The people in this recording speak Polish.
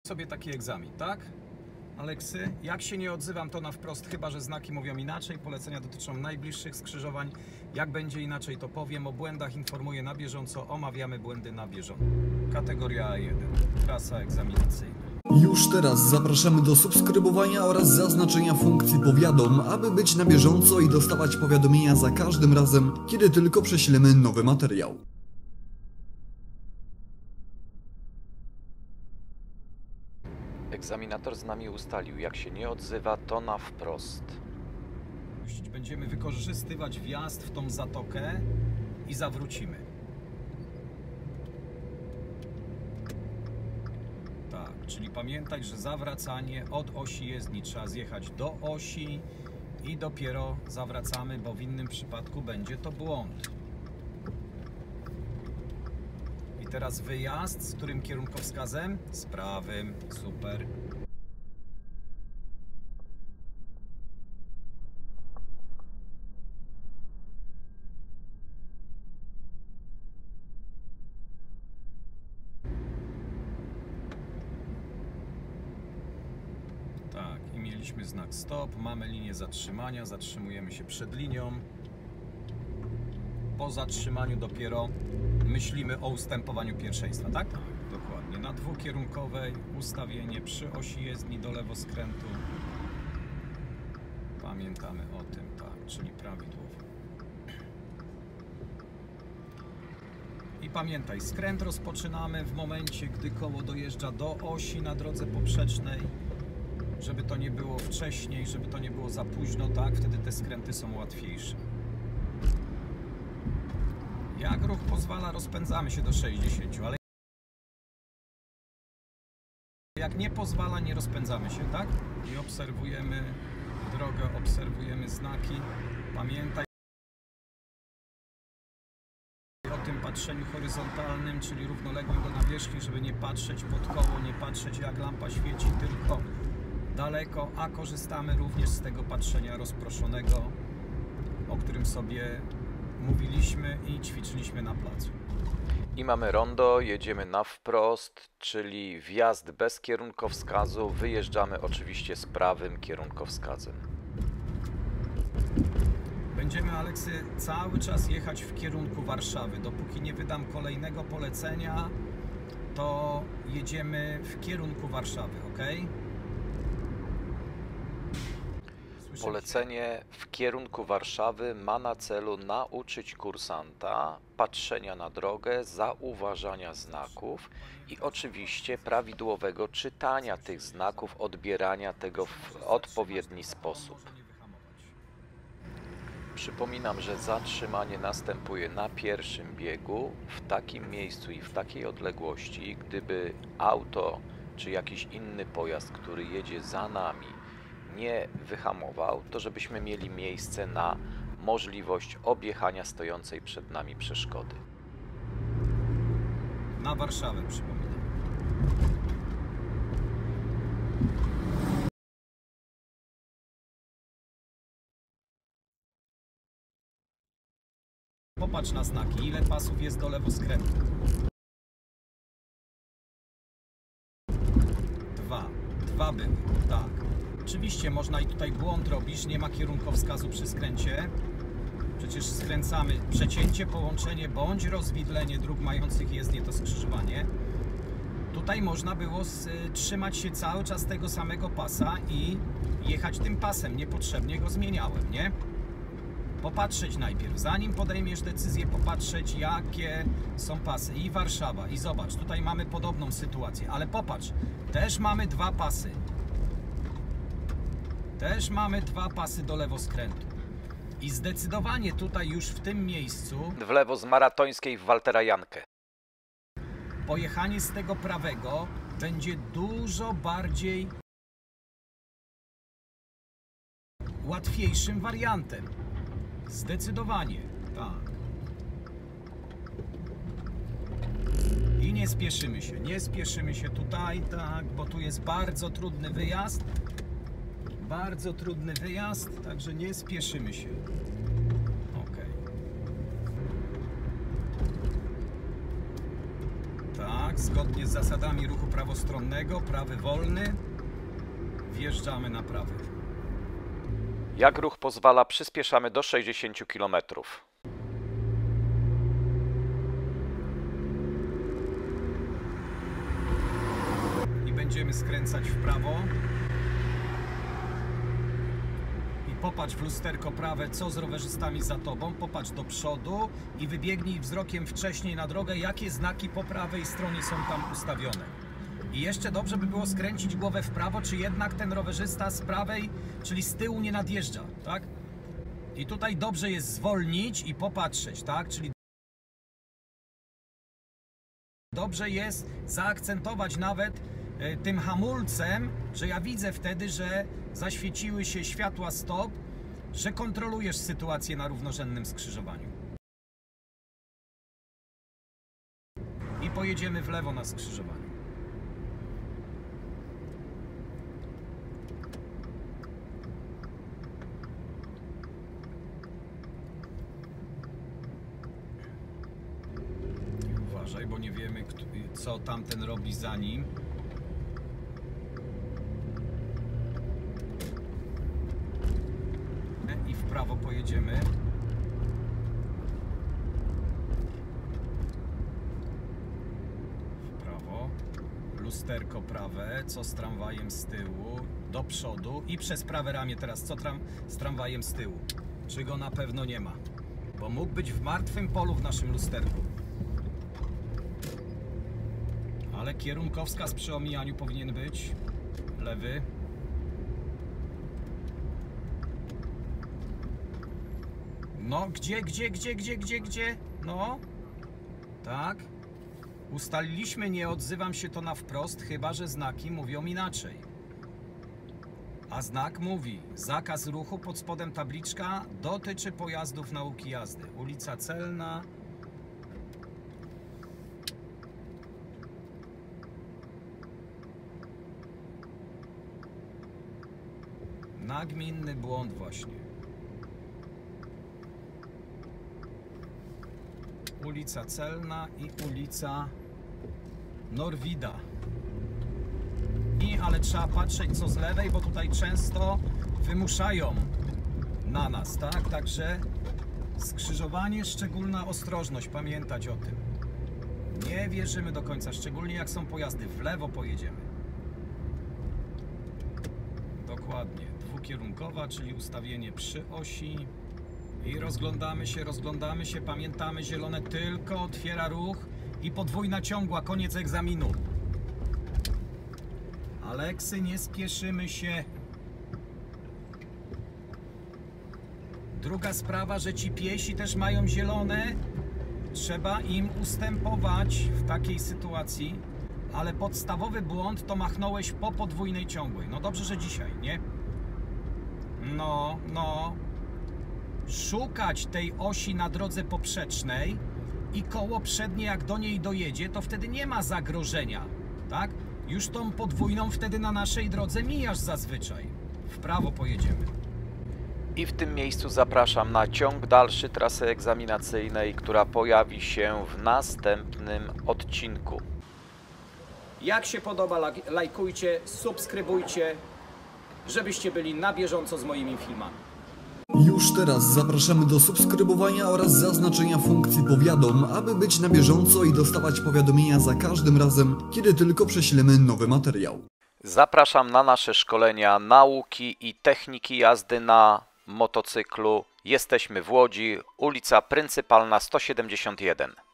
sobie taki egzamin, tak? Aleksy, jak się nie odzywam, to na wprost, chyba że znaki mówią inaczej. Polecenia dotyczą najbliższych skrzyżowań. Jak będzie inaczej, to powiem. O błędach informuję na bieżąco. Omawiamy błędy na bieżąco. Kategoria A1. Trasa egzaminacyjna. Już teraz zapraszamy do subskrybowania oraz zaznaczenia funkcji powiadom, aby być na bieżąco i dostawać powiadomienia za każdym razem, kiedy tylko prześlemy nowy materiał. Egzaminator z nami ustalił, jak się nie odzywa, to na wprost. Będziemy wykorzystywać wjazd w tą zatokę i zawrócimy. Tak, czyli pamiętać, że zawracanie od osi jezdni trzeba zjechać do osi i dopiero zawracamy, bo w innym przypadku będzie to błąd. I teraz wyjazd, z którym kierunkowskazem? Z prawym, super. Tak, i mieliśmy znak stop, mamy linię zatrzymania, zatrzymujemy się przed linią. Po zatrzymaniu dopiero myślimy o ustępowaniu pierwszeństwa, tak? Tak, dokładnie. Na dwukierunkowej ustawienie przy osi jezdni do lewoskrętu. Pamiętamy o tym, tak, czyli prawidłowo. I pamiętaj, skręt rozpoczynamy w momencie, gdy koło dojeżdża do osi na drodze poprzecznej. Żeby to nie było wcześniej, żeby to nie było za późno, tak? Wtedy te skręty są łatwiejsze. Jak ruch pozwala, rozpędzamy się do 60, ale jak nie pozwala, nie rozpędzamy się, tak? I obserwujemy drogę, obserwujemy znaki. Pamiętaj o tym patrzeniu horyzontalnym, czyli równoległym do nawierzchni, żeby nie patrzeć pod koło, nie patrzeć jak lampa świeci, tylko daleko, a korzystamy również z tego patrzenia rozproszonego, o którym sobie mówiliśmy i ćwiczyliśmy na placu. I mamy rondo, jedziemy na wprost, czyli wjazd bez kierunkowskazu, wyjeżdżamy oczywiście z prawym kierunkowskazem. Będziemy, Aleksy, cały czas jechać w kierunku Warszawy. Dopóki nie wydam kolejnego polecenia, to jedziemy w kierunku Warszawy, ok? Polecenie w kierunku Warszawy ma na celu nauczyć kursanta patrzenia na drogę, zauważania znaków i oczywiście prawidłowego czytania tych znaków, odbierania tego w odpowiedni sposób. Przypominam, że zatrzymanie następuje na pierwszym biegu, w takim miejscu i w takiej odległości, gdyby auto czy jakiś inny pojazd, który jedzie za nami, nie wyhamował, to żebyśmy mieli miejsce na możliwość objechania stojącej przed nami przeszkody. Na Warszawę, przypominam. Popatrz na znaki, ile pasów jest do lewoskrętu. 2 były, tak. Oczywiście można i tutaj błąd robisz, nie ma kierunkowskazu przy skręcie. Przecież skręcamy przecięcie, połączenie bądź rozwidlenie dróg mających jezdnię to skrzyżowanie. Tutaj można było trzymać się cały czas tego samego pasa i jechać tym pasem. Niepotrzebnie go zmieniałem, nie? Popatrzeć najpierw, zanim podejmiesz decyzję, popatrzeć jakie są pasy. I Warszawa, i zobacz, tutaj mamy podobną sytuację, ale popatrz, też mamy 2 pasy. Też mamy 2 pasy do lewoskrętu. I zdecydowanie tutaj już w tym miejscu W lewo z Maratońskiej w Waltera Jankę. pojechanie z tego prawego będzie dużo bardziej łatwiejszym wariantem. Zdecydowanie, tak. I nie spieszymy się tutaj, tak, bo tu jest bardzo trudny wyjazd. Bardzo trudny wyjazd, także nie spieszymy się. Ok. Tak. Tak, zgodnie z zasadami ruchu prawostronnego, prawy wolny, wjeżdżamy na prawy. Jak ruch pozwala, przyspieszamy do 60 km. I będziemy skręcać w prawo. I popatrz w lusterko prawe, co z rowerzystami za tobą. Popatrz do przodu i wybiegnij wzrokiem wcześniej na drogę, jakie znaki po prawej stronie są tam ustawione. I jeszcze dobrze by było skręcić głowę w prawo, czy jednak ten rowerzysta z prawej, czyli z tyłu nie nadjeżdża, tak? I tutaj dobrze jest zwolnić i popatrzeć, tak? Czyli dobrze jest zaakcentować nawet tym hamulcem, że ja widzę wtedy, że zaświeciły się światła stop, że kontrolujesz sytuację na równorzędnym skrzyżowaniu. I pojedziemy w lewo na skrzyżowaniu. Uważaj, bo nie wiemy, co tamten robi za nim. I w prawo pojedziemy. W prawo. Lusterko prawe. Co z tramwajem z tyłu? Do przodu. I przez prawe ramię teraz. Co z tramwajem z tyłu? Czy go na pewno nie ma? Bo mógł być w martwym polu w naszym lusterku. Ale kierunkowskaz przy omijaniu powinien być. Lewy. No, gdzie? No. Tak. Ustaliliśmy, nie odzywam się to na wprost, chyba że znaki mówią inaczej. A znak mówi, zakaz ruchu, pod spodem tabliczka, dotyczy pojazdów nauki jazdy. Ulica Celna. Nagminny błąd właśnie. Ulica Celna i ulica Norwida. Ale trzeba patrzeć co z lewej, bo tutaj często wymuszają na nas, tak? Także skrzyżowanie, szczególna ostrożność, pamiętać o tym. Nie wierzymy do końca, szczególnie jak są pojazdy. W lewo pojedziemy. Dokładnie. Dwukierunkowa, czyli ustawienie przy osi. I rozglądamy się, pamiętamy, zielone tylko otwiera ruch i podwójna ciągła, koniec egzaminu. Aleksy, nie spieszymy się. Druga sprawa, że ci piesi też mają zielone. Trzeba im ustępować w takiej sytuacji. Ale podstawowy błąd to machnąłeś po podwójnej ciągłej. No dobrze, że dzisiaj, nie? No. Szukać tej osi na drodze poprzecznej i koło przednie jak do niej dojedzie, to wtedy nie ma zagrożenia, tak? Już tą podwójną wtedy na naszej drodze mijasz zazwyczaj. W prawo pojedziemy. I w tym miejscu zapraszam na ciąg dalszy trasy egzaminacyjnej, która pojawi się w następnym odcinku. Jak się podoba, lajkujcie, subskrybujcie, żebyście byli na bieżąco z moimi filmami. Już teraz zapraszamy do subskrybowania oraz zaznaczenia funkcji powiadom, aby być na bieżąco i dostawać powiadomienia za każdym razem, kiedy tylko prześlemy nowy materiał. Zapraszam na nasze szkolenia nauki i techniki jazdy na motocyklu. Jesteśmy w Łodzi, ulica Pryncypalna 171.